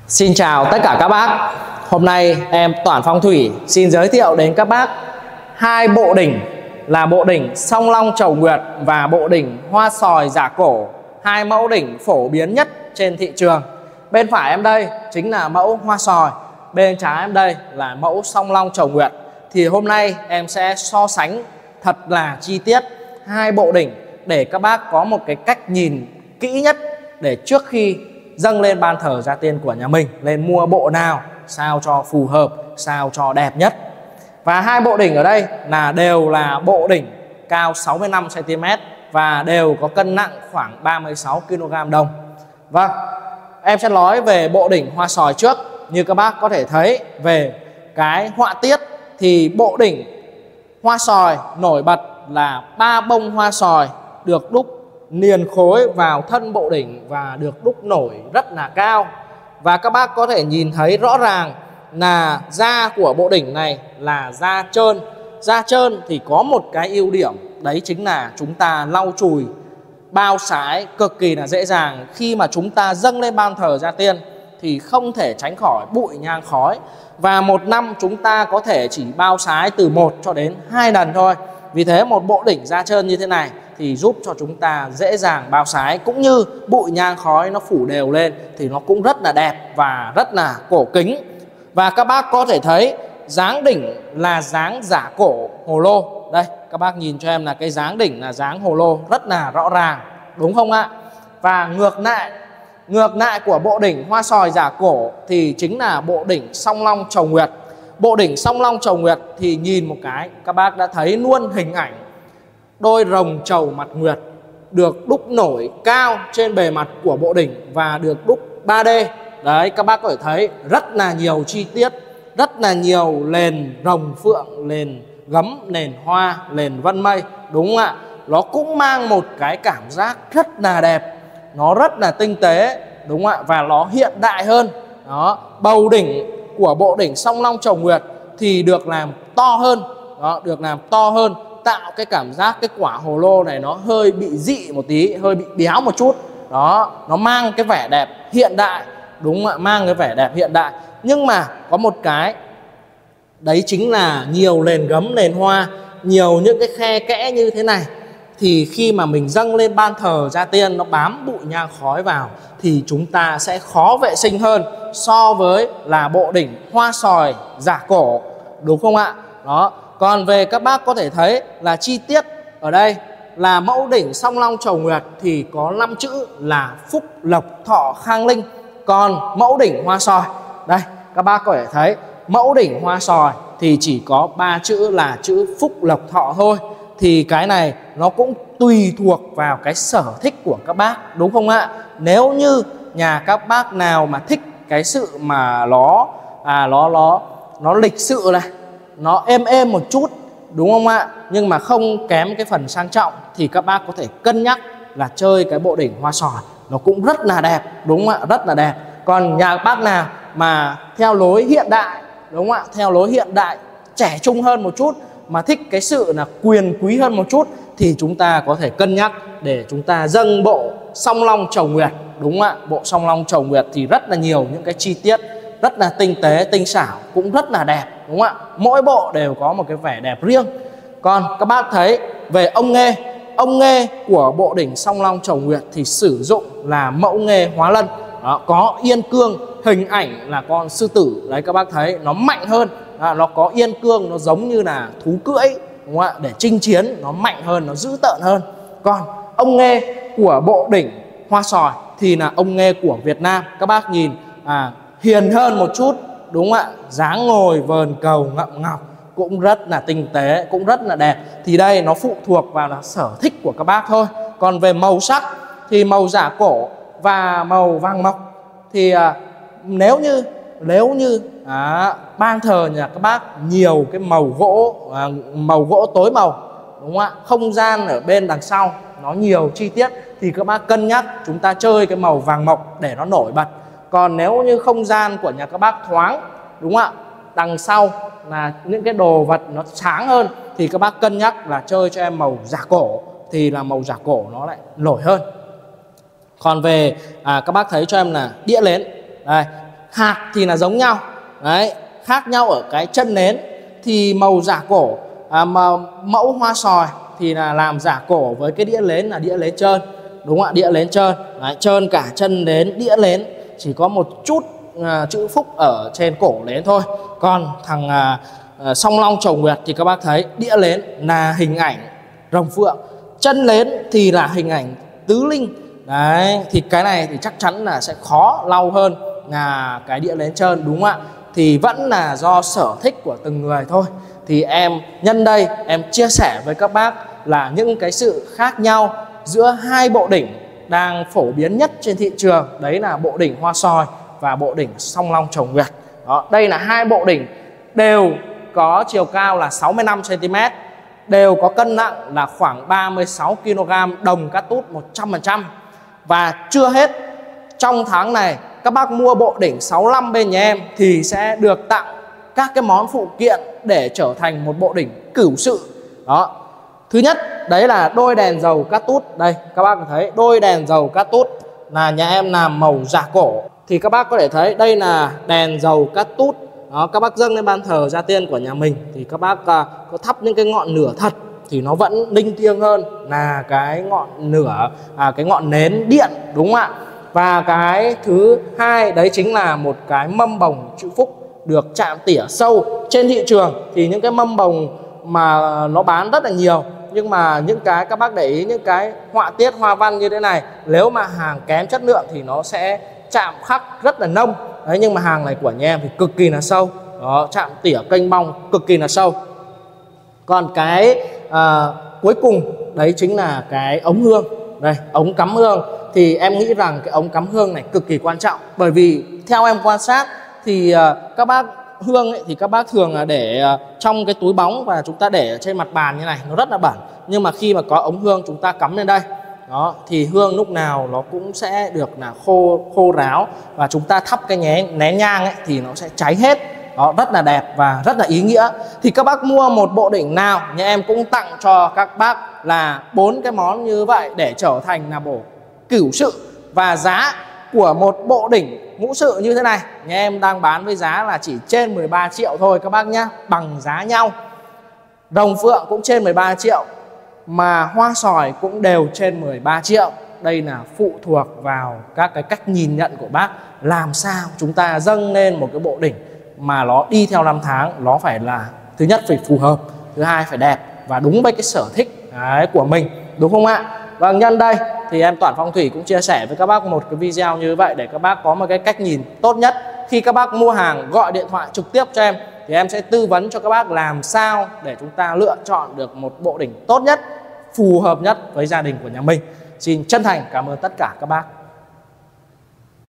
Xin chào tất cả các bác. Hôm nay em Toản Phong Thủy xin giới thiệu đến các bác hai bộ đỉnh là bộ đỉnh Song Long Chầu Nguyệt và bộ đỉnh Hoa Sòi Giả Cổ, hai mẫu đỉnh phổ biến nhất trên thị trường. Bên phải em đây chính là mẫu Hoa Sòi, bên trái em đây là mẫu Song Long Chầu Nguyệt. Thì hôm nay em sẽ so sánh thật là chi tiết hai bộ đỉnh để các bác có một cái cách nhìn kỹ nhất để trước khi dâng lên ban thờ gia tiên của nhà mình lên mua bộ nào sao cho phù hợp, sao cho đẹp nhất. Và hai bộ đỉnh ở đây đều là bộ đỉnh cao 65 cm và đều có cân nặng khoảng 36 kg đồng. Vâng, em sẽ nói về bộ đỉnh Hoa Sòi trước. Như các bác có thể thấy về cái họa tiết thì bộ đỉnh Hoa Sòi nổi bật là 3 bông hoa sòi được đúc niền khối vào thân bộ đỉnh và được đúc nổi rất là cao. Và các bác có thể nhìn thấy rõ ràng là da của bộ đỉnh này là da trơn. Da trơn thì có một cái ưu điểm, đấy chính là chúng ta lau chùi bao sái cực kỳ là dễ dàng. Khi mà chúng ta dâng lên ban thờ gia tiên thì không thể tránh khỏi bụi nhang khói. Và một năm chúng ta có thể chỉ bao sái từ 1 cho đến 2 lần thôi. Vì thế một bộ đỉnh da trơn như thế này thì giúp cho chúng ta dễ dàng bao sái, cũng như bụi nhang khói nó phủ đều lên thì nó cũng rất là đẹp và rất là cổ kính. Và các bác có thể thấy dáng đỉnh là dáng giả cổ hồ lô. Đây các bác nhìn cho em là cái dáng đỉnh là dáng hồ lô rất là rõ ràng, đúng không ạ? Và ngược lại của bộ đỉnh Hoa Sòi Giả Cổ thì chính là bộ đỉnh Song Long Chầu Nguyệt. Bộ đỉnh Song Long Chầu Nguyệt thì nhìn một cái các bác đã thấy luôn hình ảnh đôi rồng chầu mặt nguyệt được đúc nổi cao trên bề mặt của bộ đỉnh và được đúc 3D. Đấy, các bác có thể thấy rất là nhiều chi tiết, rất là nhiều nền rồng phượng, nền gấm, nền hoa, nền vân mây, đúng không ạ? Nó cũng mang một cái cảm giác rất là đẹp, nó rất là tinh tế, đúng không ạ? Và nó hiện đại hơn. Đó, bầu đỉnh của bộ đỉnh Song Long Chầu Nguyệt thì được làm to hơn. Đó, được làm to hơn, tạo cái cảm giác cái quả hồ lô này nó hơi bị dị một tí, hơi bị béo một chút. Đó, nó mang cái vẻ đẹp hiện đại, đúng không ạ? Mang cái vẻ đẹp hiện đại. Nhưng mà có một cái, đấy chính là nhiều nền gấm, nền hoa, nhiều những cái khe kẽ như thế này. Thì khi mà mình dâng lên ban thờ gia tiên nó bám bụi nhang khói vào thì chúng ta sẽ khó vệ sinh hơn so với là bộ đỉnh Hoa Sòi Giả Cổ, đúng không ạ? Đó. Còn về các bác có thể thấy là chi tiết ở đây là mẫu đỉnh Song Long Chầu Nguyệt thì có 5 chữ là phúc lộc thọ khang linh. Còn mẫu đỉnh Hoa Sòi, đây các bác có thể thấy mẫu đỉnh Hoa Sòi thì chỉ có 3 chữ là chữ phúc lộc thọ thôi. Thì cái này nó cũng tùy thuộc vào cái sở thích của các bác, đúng không ạ? Nếu như nhà các bác nào mà thích cái sự mà nó lịch sự này, nó êm một chút, đúng không ạ? Nhưng mà không kém cái phần sang trọng thì các bác có thể cân nhắc là chơi cái bộ đỉnh Hoa Sòi, nó cũng rất là đẹp, đúng không ạ? Rất là đẹp. Còn nhà bác nào mà theo lối hiện đại, đúng không ạ? Theo lối hiện đại trẻ trung hơn một chút, mà thích cái sự là quyền quý hơn một chút thì chúng ta có thể cân nhắc để chúng ta dâng bộ Song Long Chầu Nguyệt, đúng không ạ? Bộ Song Long Chầu Nguyệt thì rất là nhiều những cái chi tiết rất là tinh tế, tinh xảo, cũng rất là đẹp, đúng không ạ? Mỗi bộ đều có một cái vẻ đẹp riêng. Còn các bác thấy về ông nghê của bộ đỉnh Song Long Chầu Nguyệt thì sử dụng là mẫu nghê hóa lân. Đó, có yên cương, hình ảnh là con sư tử. Đấy các bác thấy nó mạnh hơn. Nó có yên cương, nó giống như là thú cưỡi, đúng không ạ? Để chinh chiến, nó mạnh hơn, nó dữ tợn hơn. Còn ông nghê của bộ đỉnh Hoa Sòi thì là ông nghê của Việt Nam. Các bác nhìn hiền hơn một chút, đúng không ạ? Dáng ngồi vờn cầu ngậm ngọc cũng rất là tinh tế, cũng rất là đẹp. Thì đây nó phụ thuộc vào là sở thích của các bác thôi. Còn về màu sắc thì màu giả cổ và màu vàng mộc thì nếu như ban thờ nhà các bác nhiều cái màu gỗ tối màu, đúng không ạ? Không gian ở bên đằng sau nó nhiều chi tiết thì các bác cân nhắc chúng ta chơi cái màu vàng mộc để nó nổi bật. Còn nếu như không gian của nhà các bác thoáng, đúng không ạ? Đằng sau là những cái đồ vật nó sáng hơn thì các bác cân nhắc là chơi cho em màu giả cổ, thì là màu giả cổ nó lại nổi hơn. Còn về các bác thấy cho em là đĩa nến. Đây, hạt thì là giống nhau đấy, khác nhau ở cái chân nến thì màu giả cổ, mà mẫu hoa sòi thì là làm giả cổ với cái đĩa nến là đĩa nến trơn, đúng không ạ? Đĩa nến trơn đấy, trơn cả chân nến, đĩa nến, chỉ có một chút chữ phúc ở trên cổ nến thôi. Còn thằng song long chầu nguyệt thì các bác thấy đĩa nến là hình ảnh rồng phượng, chân nến thì là hình ảnh tứ linh đấy. Thì cái này thì chắc chắn là sẽ khó lau hơn là cái đĩa nến trơn, đúng không ạ? Thì vẫn là do sở thích của từng người thôi. Thì em nhân đây em chia sẻ với các bác là những cái sự khác nhau giữa hai bộ đỉnh đang phổ biến nhất trên thị trường, đấy là bộ đỉnh hoa sòi và bộ đỉnh song long chầu nguyệt. Đó, đây là hai bộ đỉnh đều có chiều cao là 65 cm, đều có cân nặng là khoảng 36 kg, đồng cắt tút 100%. Và chưa hết, trong tháng này các bác mua bộ đỉnh 65 bên nhà em thì sẽ được tặng các cái món phụ kiện để trở thành một bộ đỉnh cửu sự. Đó, thứ nhất đấy là đôi đèn dầu cắt tút. Đây các bác có thấy đôi đèn dầu cắt tút là nhà em làm màu giả cổ. Thì các bác có thể thấy đây là đèn dầu cắt tút. Đó, các bác dâng lên ban thờ gia tiên của nhà mình thì các bác có thắp những cái ngọn lửa thật thì nó vẫn linh thiêng hơn là cái ngọn lửa, cái ngọn nến điện, đúng không ạ? Và cái thứ hai đấy chính là một cái mâm bồng chữ phúc được chạm tỉa sâu. Trên thị trường thì những cái mâm bồng mà nó bán rất là nhiều, nhưng mà những cái các bác để ý, những cái họa tiết hoa văn như thế này, nếu mà hàng kém chất lượng thì nó sẽ chạm khắc rất là nông đấy, nhưng mà hàng này của nhà em thì cực kỳ là sâu. Đó, chạm tỉa kênh bong cực kỳ là sâu. Còn cái cuối cùng đấy chính là cái ống hương. Đây, ống cắm hương thì em nghĩ rằng cái ống cắm hương này cực kỳ quan trọng, bởi vì theo em quan sát thì các bác hương ấy, thì các bác thường là để trong cái túi bóng và chúng ta để ở trên mặt bàn như này, nó rất là bẩn. Nhưng mà khi mà có ống hương chúng ta cắm lên đây, đó, thì hương lúc nào nó cũng sẽ được là khô ráo, và chúng ta thắp cái nén nhang ấy thì nó sẽ cháy hết. Đó, rất là đẹp và rất là ý nghĩa. Thì các bác mua một bộ đỉnh nào nhà em cũng tặng cho các bác là 4 cái món như vậy để trở thành là bộ cửu sự. Và giá của một bộ đỉnh ngũ sự như thế này nhà em đang bán với giá là chỉ trên 13 triệu thôi các bác nhá, bằng giá nhau. Rồng phượng cũng trên 13 triệu, mà hoa sòi cũng đều trên 13 triệu. Đây là phụ thuộc vào các cái cách nhìn nhận của bác. Làm sao chúng ta dâng lên một cái bộ đỉnh mà nó đi theo năm tháng, nó phải là thứ nhất phải phù hợp, thứ hai phải đẹp và đúng với cái sở thích đấy của mình, đúng không ạ? Vâng, nhân đây thì em Toản Phong Thủy cũng chia sẻ với các bác một cái video như vậy để các bác có một cái cách nhìn tốt nhất. Khi các bác mua hàng gọi điện thoại trực tiếp cho em thì em sẽ tư vấn cho các bác làm sao để chúng ta lựa chọn được một bộ đỉnh tốt nhất, phù hợp nhất với gia đình của nhà mình. Xin chân thành cảm ơn tất cả các bác.